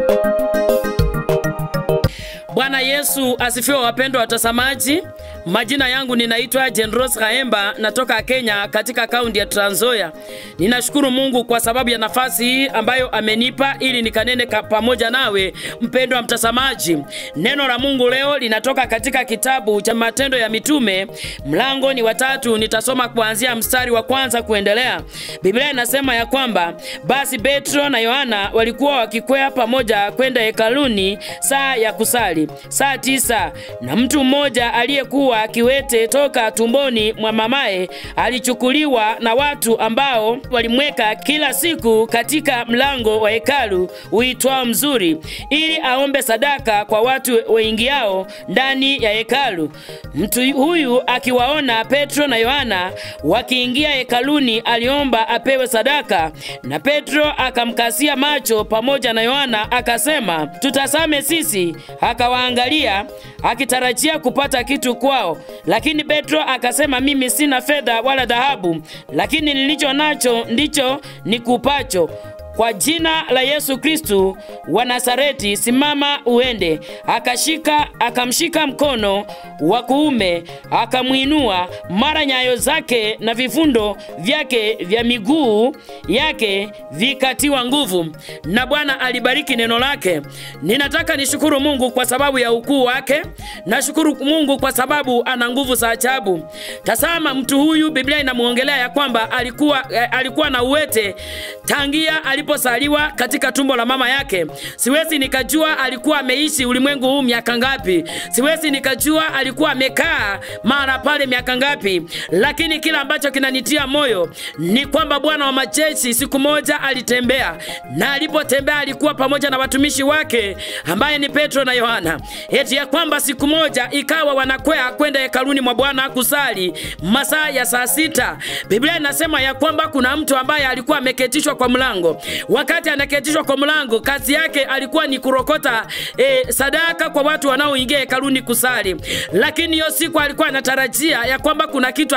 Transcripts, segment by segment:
Bwana Yesu asifiwe wapendwa watazamaji. Majina yangu ninaitwa Janerose Khaemba, natoka Kenya katika kaunti ya Trans Nzoia. Ninashukuru Mungu kwa sababu ya nafasi hii ambayo amenipa ili nikanene pamoja nawe mpendwa mtazamaji. Neno la Mungu leo linatoka katika kitabu cha Matendo ya Mitume, mlango ni 3, nitasoma kuanzia mstari wa 1 kuendelea. Biblia inasema ya kwamba basi Petro na Yohana walikuwa wakikwea pamoja kwenda hekaluni saa ya kusali, saa 9, na mtu mmoja aliyekuwa kiwete toka tumboni mwa mamaye alichukuliwa na watu ambao walimweka kila siku katika mlango wa hekalu uitwao Mzuri, ili aombe sadaka kwa watu waingiao ndani ya hekalu. Mtu huyu akiwaona Petro na Yohana wakiingia hekaluni, aliomba apewe sadaka, na Petro akamkasia macho pamoja na Yohana akasema, tutazame sisi. Akawaangalia akitarajia kupata kitu kwao, lakini Petro akasema, mimi sina fedha wala dhahabu, lakini nilicho nacho ndicho nikupacho. Kwa jina la Yesu Kristo wa Nazareti, simama uende. Akamshika mkono wa kuume, akamuinua, mara nyayo zake na vifundo vyake vya miguu yake vikatiwa nguvu. Na Bwana alibariki neno lake. Ninataka nishukuru Mungu kwa sababu ya ukuu wake. Nashukuru Mungu kwa sababu ana nguvu za ajabu. Tazama mtu huyu, Biblia inamuongelea ya kwamba alikuwa na uwete tangia aliposaliwa katika tumbo la mama yake. Siwezi nikajua alikuwa ameishi ulimwengu huu miaka ngapi. Siwezi nikajua alikuwa amekaa mara pale miaka ngapi. Lakini kila ambacho kinanitia moyo ni kwamba Bwana wa majeshi siku moja alitembea, na alipotembea alikuwa pamoja na watumishi wake ambaye ni Petro na Yohana. Eti ya kwamba siku moja ikawa wanakwea kwenda hekaluni mwa Bwana kusali masaa ya saa 6. Biblia inasema ya kwamba kuna mtu ambaye alikuwa ameketishwa kwa mlango. Wakati anaketishwa kwa mlango, kazi yake alikuwa ni kurokota sadaka kwa watu wanaoingia hekaluni kusali. Lakini hiyo siku alikuwa anatarajia ya kwamba kuna kitu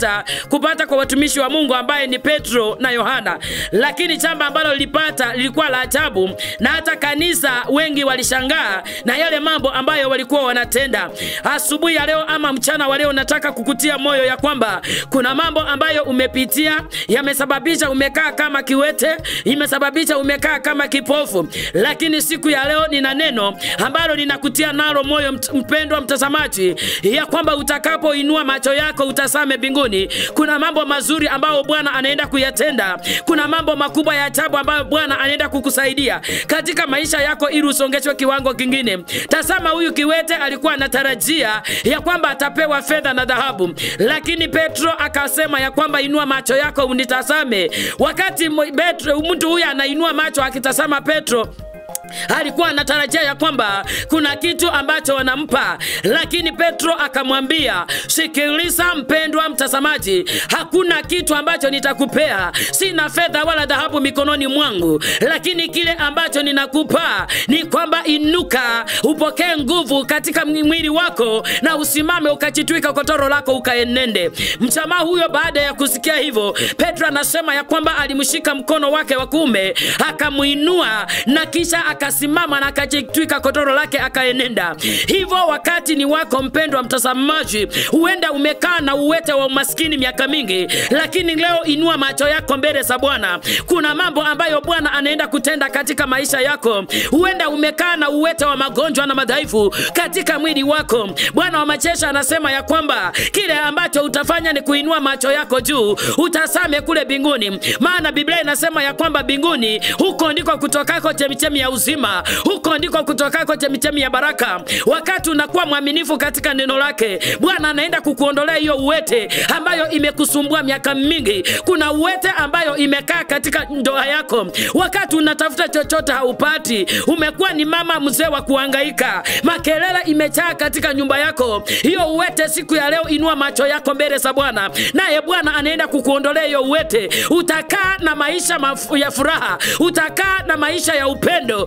kupata kwa watumishi wa Mungu ambaye ni Petro na Yohana. Lakini jambo ambalo lilikuwa la ajabu, na hata kanisa wengi walishangaa na yale mambo ambayo walikuwa wanatenda. Asubuhi ya leo ama mchana wa leo nataka kukutia moyo ya kwamba kuna mambo ambayo umepitia yamesababisha umekaa kama kiwete, imesababisha umekaa kama kipofu. Lakini siku ya leo nina neno ambalo ninakutia nalo moyo mpendwa mtazamaji, ya kwamba utakapoinua macho yako utazame mbinguni. Kuna mambo mazuri ambayo Bwana anaenda kuyatenda. Kuna mambo makubwa ya ajabu ambayo Bwana anaenda kukusaidia katika maisha yako ili usongeshwe kiwango kingine. Tazama huyu kiwete alikuwa anatarajia ya kwamba atapewa fedha na dhahabu, lakini Petro akasema ya kwamba inua macho yako unitazame. Wakati mtu huyu anainua macho akitazama Petro, alikuwa anatarajia ya kwamba kuna kitu ambacho wanampa. Lakini Petro akamwambia, sikiliza mpendwa mtazamaji, hakuna kitu ambacho nitakupea. Sina fedha wala dhahabu mikononi mwangu, lakini kile ambacho ninakupa ni kwamba inuka, upokee nguvu katika mwili wako, na usimame ukajitwika kotoro lako ukaenende. Mjamaa huyo baada ya kusikia hivyo, Petro anasema ya kwamba alimshika mkono wake wa kuume, akamuinua, na kisha akasimama na akajitwika kotoro lake akaenenda. Hivyo wakati ni wako mpendwa mtazamaji, huenda umekaa na uwete wa umaskini miaka mingi, lakini leo inua macho yako mbele za Bwana. Kuna mambo ambayo Bwana anaenda kutenda katika maisha yako. Huenda umekaa na uwete wa magonjwa na madhaifu katika mwili wako. Bwana wa majeshi anasema ya kwamba kile ambacho utafanya ni kuinua macho yako juu, utazame kule mbinguni. Maana Biblia inasema ya kwamba mbinguni huko ndiko kutokako chemichemi ya uzima, huko ndiko kutokako chemichemi ya baraka. Wakati unakuwa mwaminifu katika neno lake, Bwana anaenda kukuondolea hiyo uwete ambayo imekusumbua miaka mingi. Kuna uwete ambayo imekaa katika ndoa yako. Wakati unatafuta chochote haupati, umekuwa ni mama mzee wa kuhangaika, makelele imejaa katika nyumba yako. Hiyo uwete siku ya leo inua macho yako mbele za Bwana, naye Bwana anaenda kukuondolea hiyo uwete. Utakaa na maisha ya furaha, utakaa na maisha ya upendo,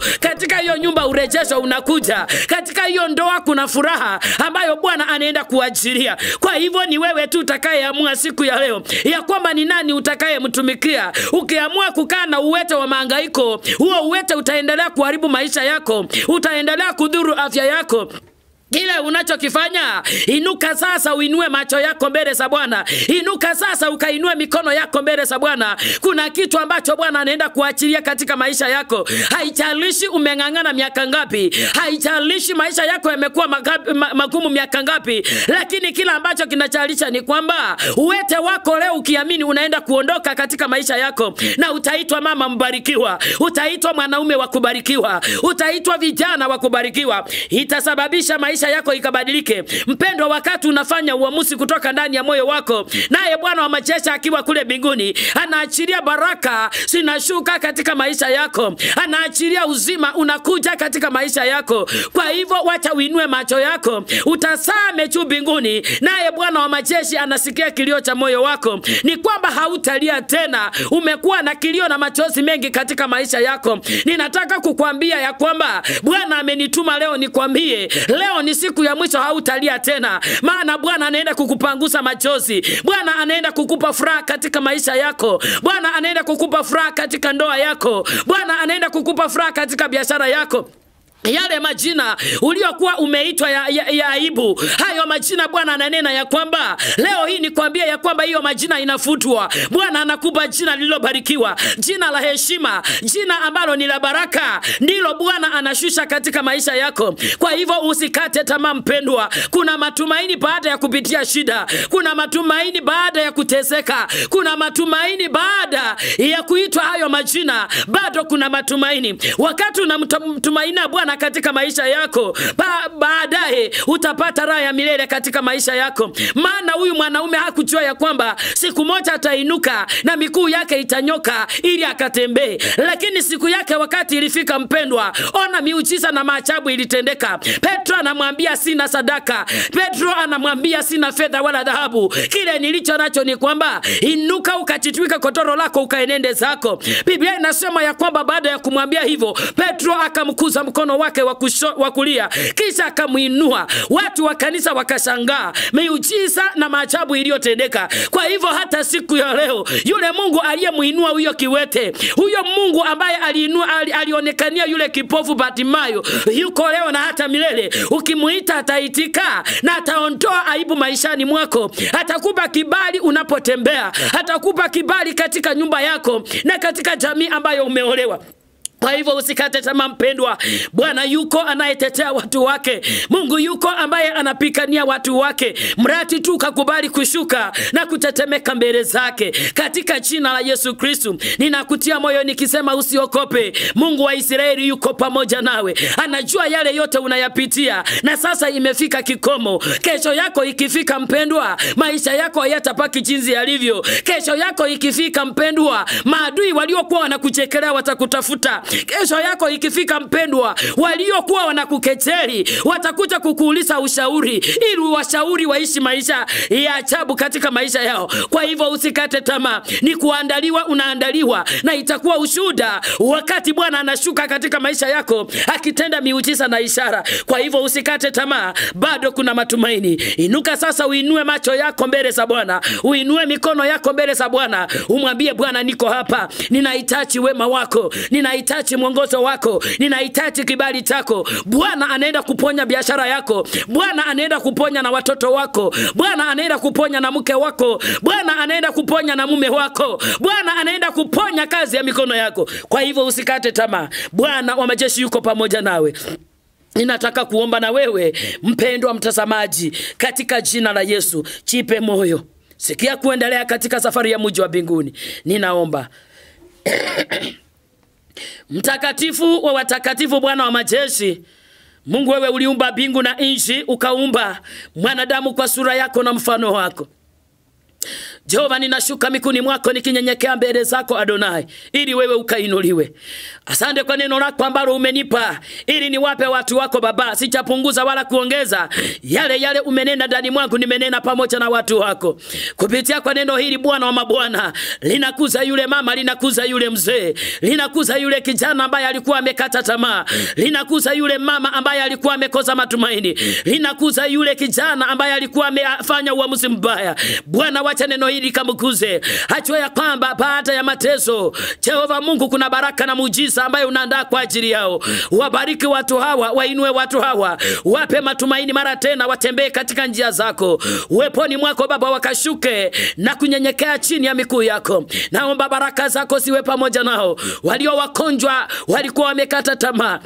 katika hiyo nyumba urejesho unakuja, katika hiyo ndoa kuna furaha ambayo Bwana anaenda kuajiria. Kwa hivyo ni wewe tu utakayeamua siku ya leo ya kwamba ni nani utakayemtumikia. Ukiamua kukaa na uwete wa mahangaiko, huo uwete utaendelea kuharibu maisha yako, utaendelea kudhuru afya yako. Kile unachokifanya, inuka sasa uinue macho yako mbele za Bwana. Inuka sasa ukainue mikono yako mbele za Bwana. Kuna kitu ambacho Bwana anaenda kuachilia katika maisha yako. Haijalishi umeng'ang'ana miaka ngapi, haijalishi maisha yako yamekuwa magumu miaka ngapi, lakini kila ambacho kinachalisha ni kwamba uwete wako leo ukiamini unaenda kuondoka katika maisha yako, na utaitwa mama mbarikiwa, utaitwa mwanaume wa kubarikiwa, utaitwa vijana wa kubarikiwa. Itasababisha maisha yako ikabadilike. Mpendwa, wakati unafanya uamuzi kutoka ndani ya moyo wako, naye Bwana wa majeshi akiwa kule mbinguni anaachilia baraka zinashuka katika maisha yako, anaachilia uzima unakuja katika maisha yako. Kwa hivyo wacha uinue macho yako, utasame juu mbinguni, naye Bwana wa majeshi anasikia kilio cha moyo wako. Ni kwamba hautalia tena. Umekuwa na kilio na machozi mengi katika maisha yako. Ninataka kukuambia ya kwamba Bwana amenituma leo nikwambie, leo ni siku ya mwisho, hautalia tena. Maana Bwana anaenda kukupangusa machozi. Bwana anaenda kukupa furaha katika maisha yako. Bwana anaenda kukupa furaha katika ndoa yako. Bwana anaenda kukupa furaha katika biashara yako. Yale majina uliokuwa umeitwa ya aibu, hayo majina Bwana ananena ya kwamba leo hii nikwambia ya kwamba hiyo majina inafutwa. Bwana anakupa jina lililobarikiwa, jina la heshima, jina ambalo ni la baraka, ndilo Bwana anashusha katika maisha yako. Kwa hivyo usikate tamaa mpendwa. Kuna matumaini baada ya kupitia shida. Kuna matumaini baada ya kuteseka. Kuna matumaini baada ya kuitwa hayo majina. Bado kuna matumaini. Wakati unamtumainia Bwana katika maisha yako, baadaye utapata raha ya milele katika maisha yako. Maana huyu mwanaume hakujua ya kwamba siku moja atainuka na miguu yake itanyoka ili akatembee. Lakini siku yake wakati ilifika mpendwa, ona miujiza na maajabu ilitendeka. Petro anamwambia sina sadaka. Petro anamwambia sina fedha wala dhahabu. Kile nilicho nacho ni kwamba inuka ukachitwika kotoro lako ukaenende zako. Biblia inasema ya kwamba baada ya kumwambia hivyo, Petro akamkuza mkono wake wa kulia, kisha akamuinua. Watu wa kanisa wakashangaa miujiza na maajabu iliyotendeka. Kwa hivyo hata siku ya leo, yule Mungu aliyemuinua huyo kiwete, huyo Mungu ambaye alionekania yule kipofu Bartimayo, yuko leo na hata milele. Ukimuita ataitika na ataondoa aibu maishani mwako. Atakupa kibali unapotembea, atakupa kibali katika nyumba yako na katika jamii ambayo umeolewa. Kwa hivyo usikate tamaa mpendwa. Bwana yuko anayetetea watu wake. Mungu yuko ambaye anapigania watu wake. Mradi tu kakubali kushuka na kutetemeka mbele zake. Katika jina la Yesu Kristo, ninakutia moyo nikisema usiogope. Mungu wa Israeli yuko pamoja nawe. Anajua yale yote unayapitia, na sasa imefika kikomo. Kesho yako ikifika mpendwa, maisha yako hayatapaki jinsi yalivyo. Kesho yako ikifika mpendwa, maadui waliokuwa wanakuchekelea watakutafuta. Kesho yako ikifika mpendwa, waliokuwa wanakukejeli watakuja kukuuliza ushauri ili washauri waishi maisha ya ajabu katika maisha yao. Kwa hivyo usikate tamaa. Ni kuandaliwa, unaandaliwa, na itakuwa ushuhuda wakati Bwana anashuka katika maisha yako akitenda miujiza na ishara. Kwa hivyo usikate tamaa, bado kuna matumaini. Inuka sasa, uinue macho yako mbele za Bwana, uinue mikono yako mbele za Bwana, umwambie Bwana, niko hapa, ninahitaji wema wako, ninahitaji mwongozo wako, ninahitaji kibali chako. Bwana anaenda kuponya biashara yako. Bwana anaenda kuponya na watoto wako. Bwana anaenda kuponya na mke wako. Bwana anaenda kuponya na mume wako. Bwana anaenda kuponya kazi ya mikono yako. Kwa hivyo usikate tamaa. Bwana wa majeshi yuko pamoja nawe. Ninataka kuomba na wewe mpendwa mtazamaji, katika jina la Yesu, jipe moyo. Sikia kuendelea katika safari ya mji wa mbinguni. Ninaomba Mtakatifu wa watakatifu, Bwana wa majeshi, Mungu, wewe uliumba mbingu na nchi, ukaumba mwanadamu kwa sura yako na mfano wako. Jehova, ninashuka mikuni mwako nikinyenyekea mbele zako Adonai, ili wewe ukainuliwe. Asante kwa neno lako ambalo umenipa, ili niwape watu wako Baba, sichapunguza wala kuongeza. Yale umenena ndani mwangu nimenena pamoja na watu wako. Kupitia kwa neno hili Bwana wa mabwana, linakuza yule mama, linakuza yule mzee, linakuza yule kijana ambaye alikuwa amekata tamaa, linakuza yule mama ambaye alikuwa amekosa matumaini, linakuza yule kijana ambaye alikuwa amefanya uamuzi mbaya. Bwana, wacha neno hili kamkuze. Ajue ya kwamba baada ya mateso, Jehova Mungu, kuna baraka na muujiza ambayo unaandaa kwa ajili yao. Wabariki watu hawa, wainue watu hawa, wape matumaini mara tena, watembee katika njia zako. Uweponi mwako Baba wakashuke na kunyenyekea chini ya miguu yako. Naomba baraka zako ziwe pamoja nao. Walio wakonjwa, walikuwa wamekata tamaa,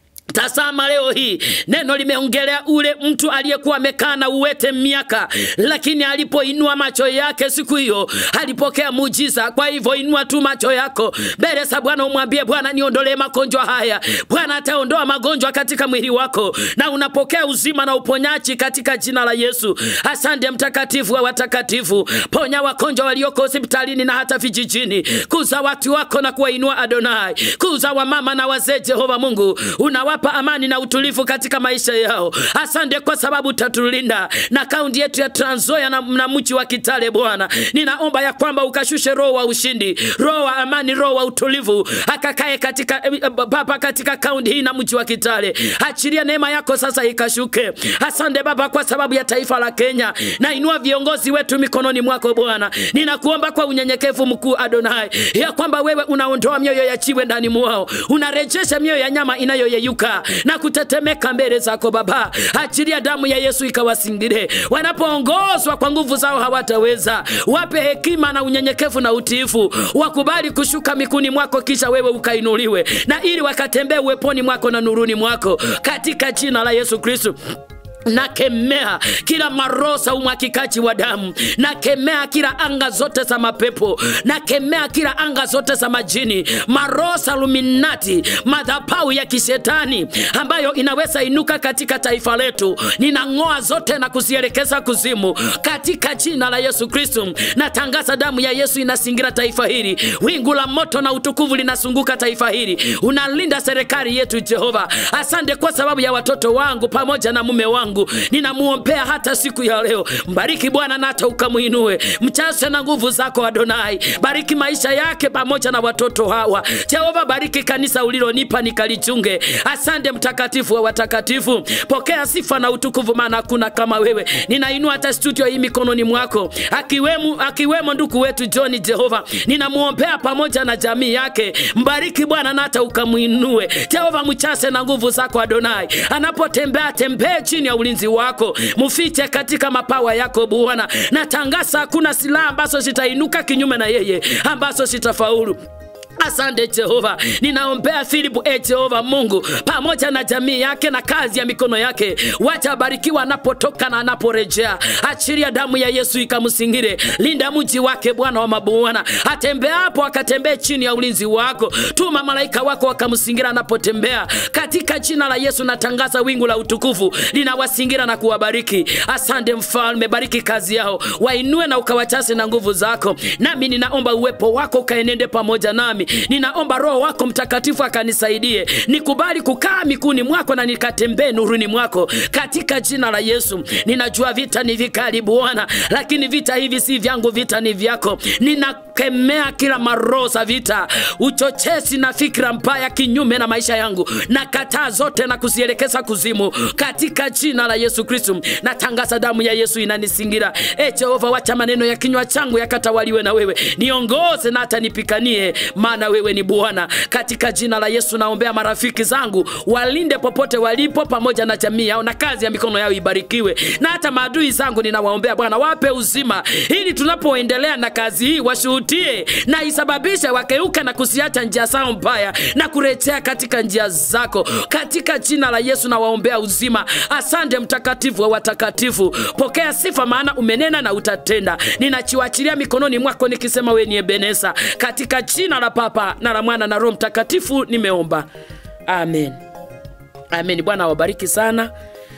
tazama leo hii neno limeongelea ule mtu aliyekuwa amekaa na uwete miaka, lakini alipoinua macho yake siku hiyo alipokea muujiza. Kwa hivyo inua tu macho yako mbele za Bwana, umwambie Bwana, niondolee magonjwa haya. Bwana ataondoa magonjwa katika mwili wako na unapokea uzima na uponyaji katika jina la Yesu. Asante mtakatifu wa watakatifu, ponya wagonjwa walioko hospitalini na hata vijijini. Kuza watu wako na kuwainua Adonai. Kuza wamama na wazee Jehova Mungu, unawapa amani na utulivu katika maisha yao. Asante kwa sababu utatulinda na kaunti yetu ya Trans Nzoia na mji wa Kitale. Bwana, ninaomba ya kwamba ukashushe roho wa ushindi, roho wa amani, roho wa utulivu akakae katika Baba katika kaunti hii na mji wa Kitale. Achilia neema yako sasa ikashuke. Asante Baba kwa sababu ya taifa la Kenya. Na inua viongozi wetu mikononi mwako Bwana. Ninakuomba kwa unyenyekevu mkuu Adonai, ya kwamba wewe unaondoa mioyo ya chiwe ndani mwao, unarejesha mioyo ya nyama inayoyeyuka na kutetemeka mbele zako Baba. Achilia damu ya Yesu ikawasingire. Wanapoongozwa kwa nguvu zao hawataweza. Wape hekima na unyenyekevu na utiifu. Wakubali kushuka mikuni mwako kisha wewe ukainuliwe, na ili wakatembee uweponi mwako na nuruni mwako katika jina la Yesu Kristo. Nakemea kila marosa umwakikaji wa damu. Nakemea kila anga zote za mapepo. Nakemea kila anga zote za majini, marosa luminati, madhabahu ya kishetani ambayo inaweza inuka katika taifa letu. Ninang'oa zote na kuzielekeza kuzimu katika jina la Yesu Kristo. Natangaza damu ya Yesu inasingira taifa hili. Wingu la moto na utukufu linazunguka taifa hili. Unalinda serikali yetu Jehova. Asante kwa sababu ya watoto wangu pamoja na mume wangu. Ninamuombea hata siku ya leo. Mbariki Bwana na hata ukamuinue. Mchase na nguvu zako Adonai. Bariki maisha yake pamoja na watoto hawa. Jehova, bariki kanisa ulilonipa nikalichunge. Asante mtakatifu wa watakatifu. Pokea sifa na utukufu, maana hakuna kama wewe. Ninainua hata studio hii mikononi mwako. Akiwemo ndugu wetu John Jehova. Ninamuombea pamoja na jamii yake. Mbariki Bwana na hata ukamuinue. Jehova, mchase na nguvu zako Adonai. Anapotembea tembee chini ya ulinzi wako. Mufiche katika mapawa yako Bwana. Natangaza hakuna silaha ambazo zitainuka kinyume na yeye ambazo zitafaulu. Asante Jehova. Ninaombea Philip Jehova Mungu pamoja na jamii yake na kazi ya mikono yake. Wacha barikiwa anapotoka na anaporejea. Achilia damu ya Yesu ikamsingire. Linda mji wake Bwana wa mabwana. Atembea hapo akatembee chini ya ulinzi wako. Tuma malaika wako wakamsingira anapotembea. Katika jina la Yesu natangaza wingu la utukufu linawasingira na kuwabariki. Asante Mfalme, bariki kazi yao. Wainue na ukawachase na nguvu zako. Nami ninaomba uwepo wako ukaenende pamoja nami. Ninaomba Roho wako Mtakatifu akanisaidie. Nikubali kukaa mikuni mwako na nikatembee nuruni mwako katika jina la Yesu. Ninajua vita ni vikali Bwana, lakini vita hivi si vyangu, vita ni vyako. Ninakemea kila marosa vita, uchochezi na fikra mbaya kinyume na maisha yangu. Nakataa zote na kuzielekeza kuzimu katika jina la Yesu Kristo. Natangaza damu ya Yesu inanisingira. Jehova, wacha maneno ya kinywa changu yakatawaliwe na wewe. Niongoze na hata nipikanie, maana wewe ni Bwana. Katika jina la Yesu naombea marafiki zangu, walinde popote walipo pamoja na jamii yao, na kazi ya mikono yao ibarikiwe. Na hata maadui zangu ninawaombea Bwana, wape uzima, ili tunapoendelea na kazi hii washuhudie na isababishe wakeuka na kusiacha njia zao mbaya na kurejea katika njia zako. Katika jina la Yesu nawaombea uzima. Asante mtakatifu wa watakatifu. Pokea sifa, maana umenena na utatenda. Ninachiwachilia mikononi mwako nikisema wewe ni Ebeneza. Katika jina la Baba na la Mwana na Roho Mtakatifu nimeomba. Amen. Amen. Bwana wabariki sana.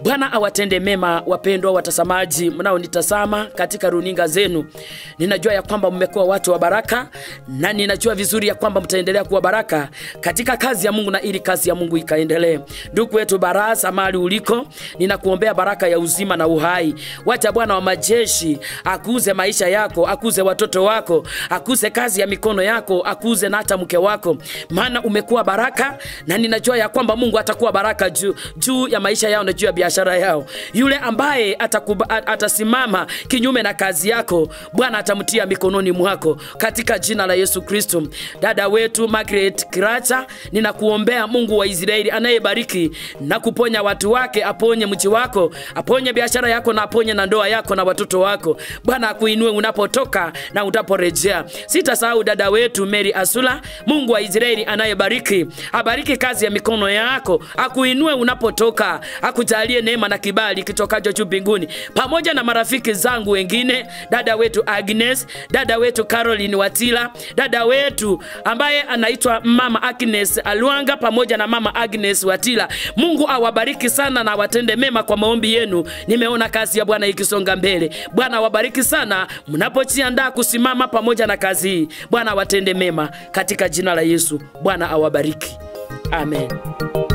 Bwana awatende mema wapendwa watazamaji mnaonitazama katika runinga zenu. Ninajua ya kwamba mmekuwa watu wa baraka, na ninajua vizuri ya kwamba mtaendelea kuwa baraka katika kazi ya Mungu, na ili kazi ya Mungu ikaendelee. Ndugu wetu Barasa, mahali uliko, ninakuombea baraka ya uzima na uhai. Wacha Bwana wa majeshi akuze maisha yako, akuze watoto wako, akuze kazi ya mikono yako, akuze na hata mke wako, maana umekuwa baraka, na ninajua ya kwamba Mungu atakuwa baraka juu ya maisha yao na juu ya biashara yao. Yule ambaye atasimama kinyume na kazi yako, Bwana atamtia mikononi mwako katika jina la Yesu Kristo. Dada wetu Margaret Kiracha, ninakuombea Mungu wa Israeli anayebariki na kuponya watu wake, aponye mji wako, aponye biashara yako, na aponye na ndoa yako na watoto wako. Bwana akuinue unapotoka na utaporejea. Sitasahau dada wetu Mary Asula, Mungu wa Israeli anayebariki, abariki kazi ya mikono yako, akuinue unapotoka, akujalie neema na kibali kitokacho juu mbinguni. Pamoja na marafiki zangu wengine, dada wetu Agnes, dada wetu Caroline Watila, dada wetu ambaye anaitwa Mama Agnes Alwanga, pamoja na Mama Agnes Watila. Mungu awabariki sana na watende mema kwa maombi yenu. Nimeona kazi ya Bwana ikisonga mbele. Bwana wabariki sana mnapojiandaa kusimama pamoja na kazi hii. Bwana watende mema katika jina la Yesu. Bwana awabariki. Amen.